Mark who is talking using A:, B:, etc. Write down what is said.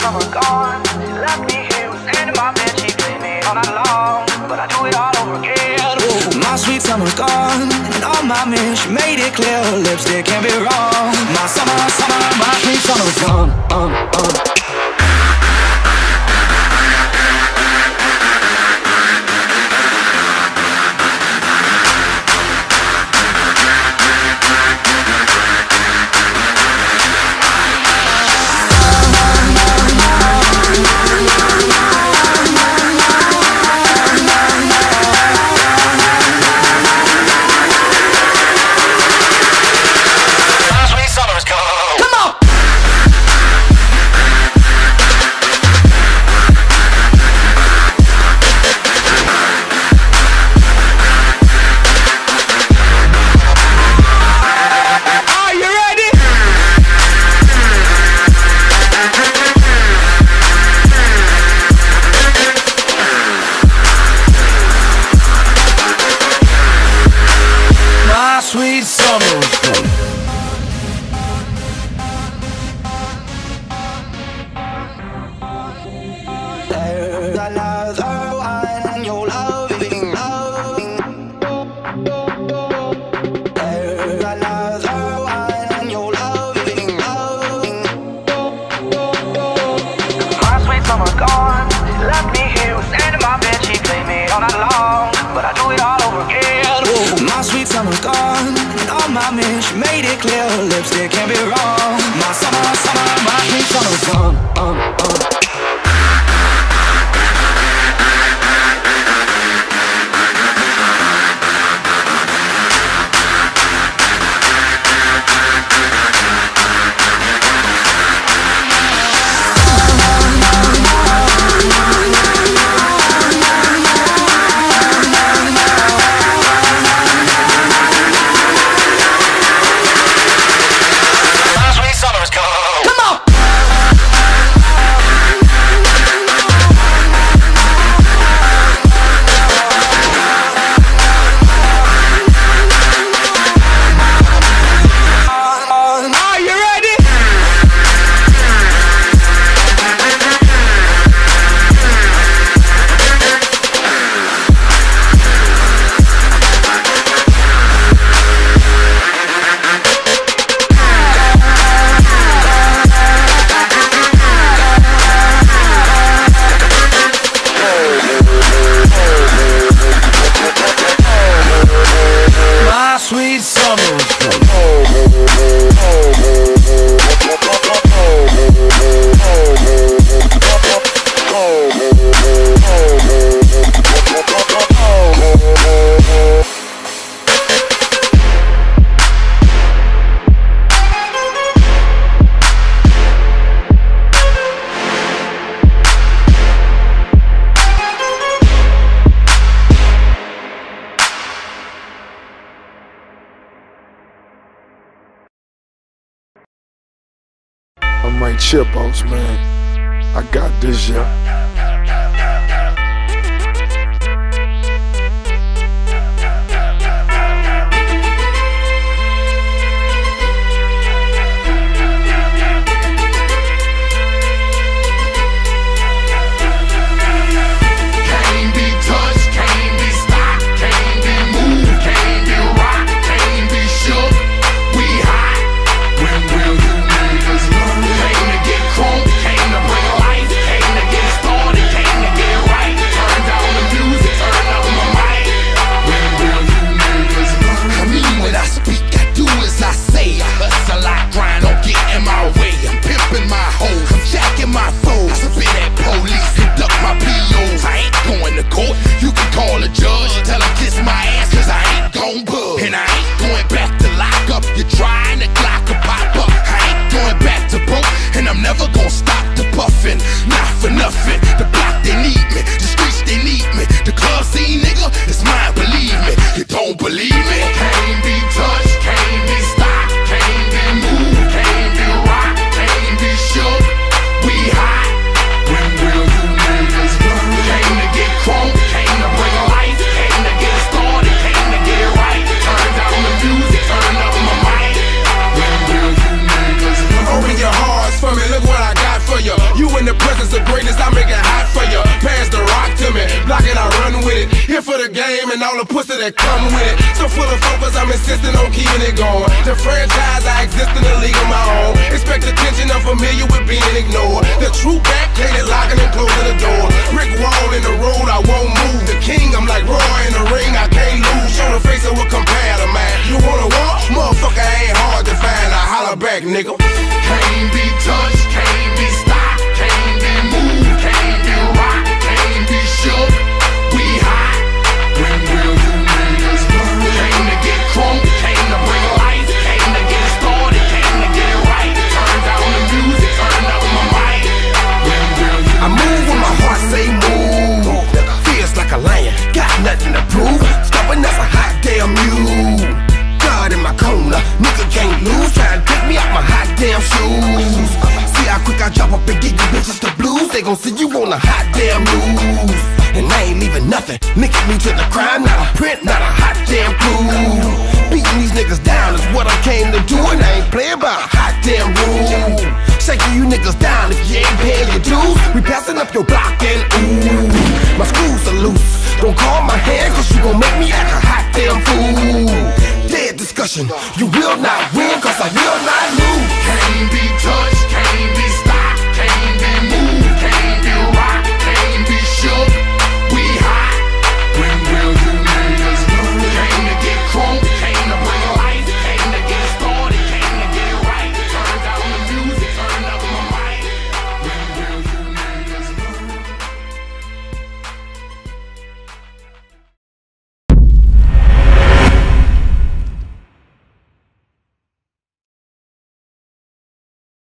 A: summer gone. She left me here with sand in my bed. She played me all night long, but I do it all over again. Ooh. My sweet summer gone, and all my men, she made it clear her lipstick can't be wrong. My summer, summer, my sweet summer gone.
B: Sweet summer.
A: There's another one, and you're loving, loving. There's another one, and you're loving, loving. My sweet summer gone. She left me here with sand in my bed. She played me all night long, but I do it all over again. Ooh. My sweet summer gone, and all my men, she made it clear her lipstick can't be wrong. My summer, summer, my sweet summer gone.
B: Sweet summer.
C: I'm right Chipos, man. I got this, yeah.
D: Came to get crunk, came to bring life, came to get and all the pussy that come with it. So full of focus, I'm insisting on keeping it going. The franchise, I exist in a league of my own. Expect attention, I'm familiar with being ignored. The true back, painted, locking and closing the door. Brick wall in the road, I won't move. The king, I'm like Roy in the ring, I can't lose. Show the face of what compare to mine. You wanna walk? Motherfucker ain't hard to find. I holler back, nigga.
E: Can't be touched, can't be stopped, can't be moved, can't be rocked, can't be shook. We hot. When will you niggas learn? Came to get crunk, came to bring life, came to get it started, came to get it right. Turn down the music, turn up my mic. When will you
D: I move when my heart say move. Feels like a lion, got nothing to prove. Stubborn as a hot damn mule. God in my corner, nigga can't lose. Try to take me out my hot damn shoes. See how quick I drop up and get you bitches the blues. They gon' see you on the hot damn news. And I ain't leaving nothing, linking me to the crime. Not a print, not a hot damn clue. Beating these niggas down is what I came to do. And I ain't playing by a hot damn rule. Shaking you niggas down if you ain't paying your dues. We passing up your block and ooh, my screws are loose. Don't call my hand cause you gon' make me act a hot damn fool. Dead discussion, you will not win cause I will not lose.
E: can't be touched?